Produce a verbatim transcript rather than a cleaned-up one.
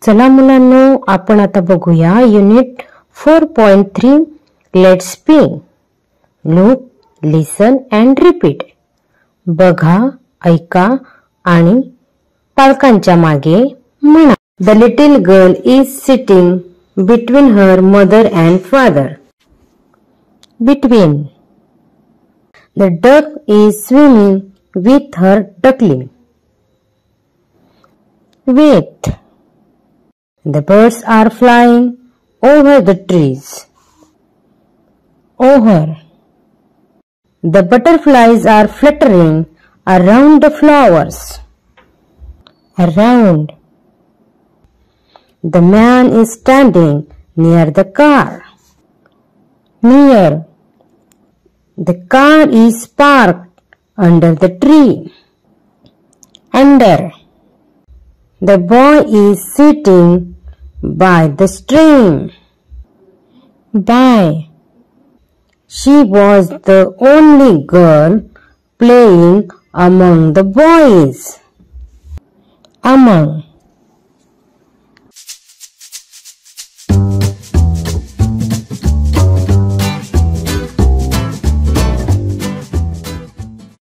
चला मुलांनो, आपण आता बघूया unit four point three let's be. Look, listen and repeat. बघा, ऐका आणि पालकांच्या मागे म्हणा. The little girl is sitting between her mother and father. Between. The duck is swimming with her duckling. With. The birds are flying over the trees. Over. The butterflies are fluttering around the flowers. Around. The man is standing near the car. Near. The car is parked under the tree. Under. The boy is sitting by the stream. By. She was the only girl playing among the boys. Among.